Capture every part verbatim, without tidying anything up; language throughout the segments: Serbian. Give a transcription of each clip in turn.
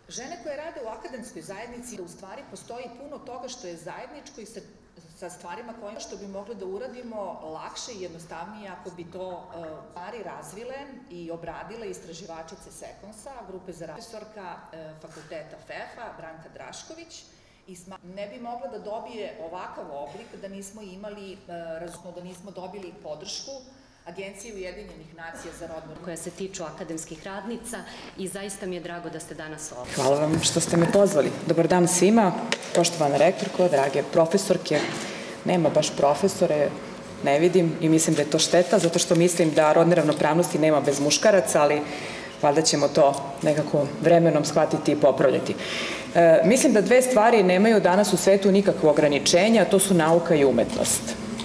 Žene koje rade u akademskoj zajednici, u stvari postoji puno toga što je zajedničko i sa, sa stvarima koje što bi mogli da uradimo lakše i jednostavnije ako bi to uh, stvari razvile i obradile istraživačice Sekonsa, grupe za profesorka uh, fakulteta F E F-a, Branka Drašković, i ne bi mogla da dobije ovakav oblik da nismo imali, uh, razumno da nismo dobili podršku Agencije Ujedinjenih nacija za rodnu koja se tiču akademskih radnica i zaista mi je drago da ste danas ovdje. Hvala vam što ste me pozvali. Dobar dan svima, poštovana rektorko, drage profesorke. Nema baš profesore, ne vidim i mislim da je to šteta, zato što mislim da rodne ravnopravnosti nema bez muškaraca, ali valjda ćemo to nekako vremenom shvatiti i popravljati. E, mislim da dve stvari nemaju danas u svetu nikakvo ograničenja, a to su nauka i umetnost.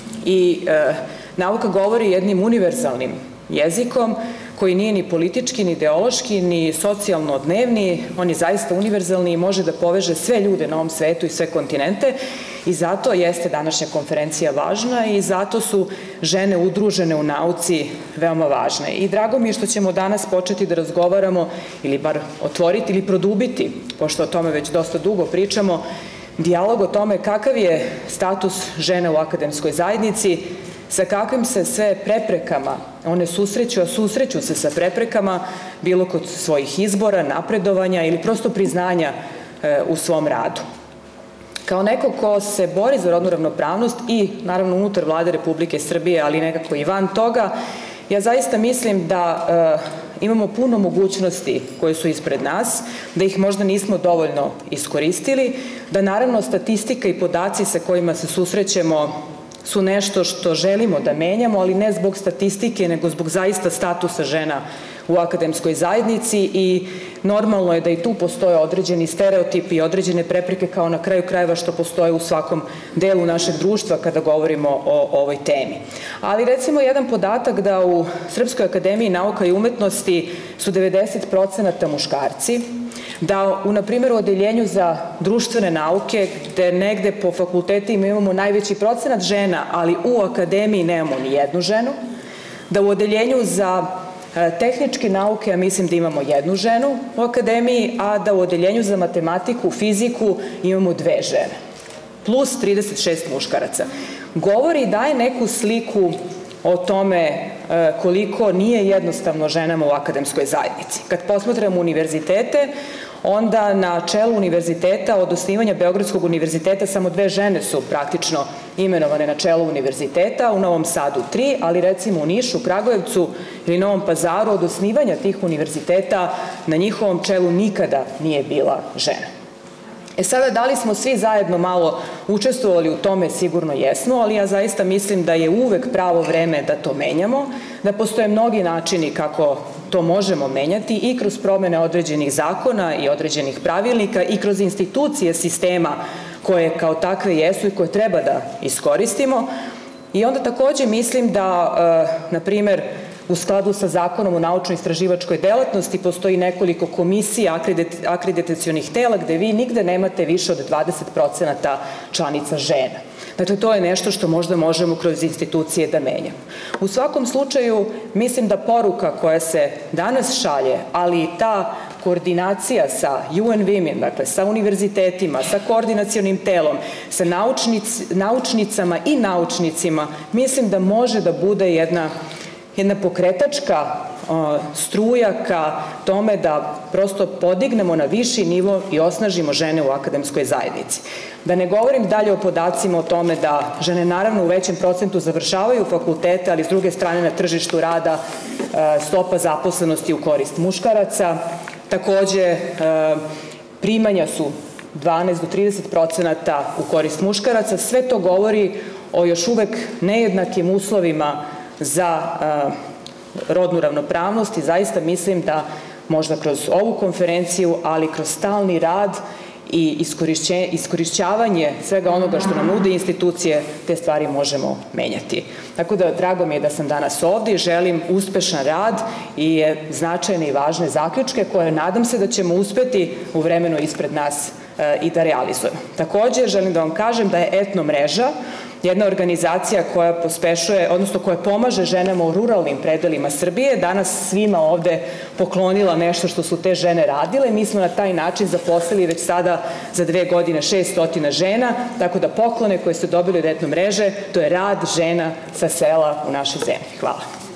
I e, nauka govori jednim univerzalnim jezikom koji nije ni politički, ni ideološki, ni socijalno dnevni, on je zaista univerzalni i može da poveže sve ljude na ovom svetu i sve kontinente i zato jeste današnja konferencija važna i zato su žene udružene u nauci veoma važne. I drago mi je što ćemo danas početi da razgovaramo ili bar otvoriti ili produbiti, pošto o tome već dosta dugo pričamo, dijalog o tome kakav je status žena u akademskoj zajednici, sa kakvim se sve preprekama one susreću, a susreću se sa preprekama bilo kod svojih izbora, napredovanja ili prosto priznanja e, u svom radu. Kao neko ko se bori za rodnu ravnopravnost i naravno unutar Vlade Republike Srbije, ali nekako i van toga, ja zaista mislim da e, imamo puno mogućnosti koje su ispred nas, da ih možda nismo dovoljno iskoristili, da naravno statistika i podaci sa kojima se susrećemo su nešto što želimo da menjamo, ali ne zbog statistike, nego zbog zaista statusa žena u akademskoj zajednici i normalno je da i tu postoje određeni stereotipi i određene prepreke kao na kraju krajeva što postoje u svakom delu našeg društva kada govorimo o ovoj temi. Ali recimo jedan podatak da u Srpskoj akademiji nauka i umetnosti su devedeset procenata muškarci, da u, na primjer, u odeljenju za društvene nauke, gde negde po fakultetima imamo najveći procenat žena, ali u akademiji nemamo ni jednu ženu, da u odeljenju za tehničke nauke, ja mislim da imamo jednu ženu u akademiji, a da u odeljenju za matematiku, fiziku imamo dve žene, plus trideset šest muškaraca. Govori i daje neku sliku o tome koliko nije jednostavno ženama u akademskoj zajednici. Kad posmatramo univerzitete, onda na čelu univerziteta od osnivanja Beogradskog univerziteta samo dve žene su praktično imenovane na čelu univerziteta, u Novom Sadu tri, ali recimo u Nišu, Kragujevcu ili Novom Pazaru od osnivanja tih univerziteta na njihovom čelu nikada nije bila žena. E sada, da li smo svi zajedno malo učestvovali u tome, sigurno jesmo, ali ja zaista mislim da je uvek pravo vreme da to menjamo, da postoje mnogi načini kako to možemo menjati i kroz promene određenih zakona i određenih pravilnika i kroz institucije sistema koje kao takve jesu i koje treba da iskoristimo. I onda takođe mislim da, na primer, u skladu sa zakonom o naučno-istraživačkoj delatnosti postoji nekoliko komisija akreditacionih tela gde vi nigde nemate više od dvadeset procenata članica žena. Dakle, to je nešto što možda možemo kroz institucije da menjamo. U svakom slučaju, mislim da poruka koja se danas šalje, ali i ta koordinacija sa U N Women, dakle sa univerzitetima, sa koordinacionim telom, sa naučnic, naučnicama i naučnicima, mislim da može da bude jedna jedna pokretačka struja ka tome da prosto podignemo na viši nivo i osnažimo žene u akademskoj zajednici. Da ne govorim dalje o podacima o tome da žene naravno u većem procentu završavaju fakultete, ali s druge strane na tržištu rada stopa zaposlenosti u korist muškaraca. Takođe, primanja su dvanaest do trideset procenata u korist muškaraca. Sve to govori o još uvek nejednakim uslovima za rodnu ravnopravnost i zaista mislim da možda kroz ovu konferenciju, ali kroz stalni rad i iskorišćavanje svega onoga što nam nude institucije, te stvari možemo menjati. Tako da, drago mi je da sam danas ovdje i želim uspešan rad i značajne i važne zaključke koje nadam se da ćemo uspeti u vremenu ispred nas i da realizujemo. Takođe, želim da vam kažem da je etno mreža jedna organizacija koja pospešuje, odnosno koja pomaže ženama u ruralnim predelima Srbije, danas svima ovde poklonila nešto što su te žene radile. Mi smo na taj način zaposlili već sada za dve godine šessto žena, tako da poklone koje ste dobili od etno mreže, to je rad žena sa sela u našoj zemlji. Hvala.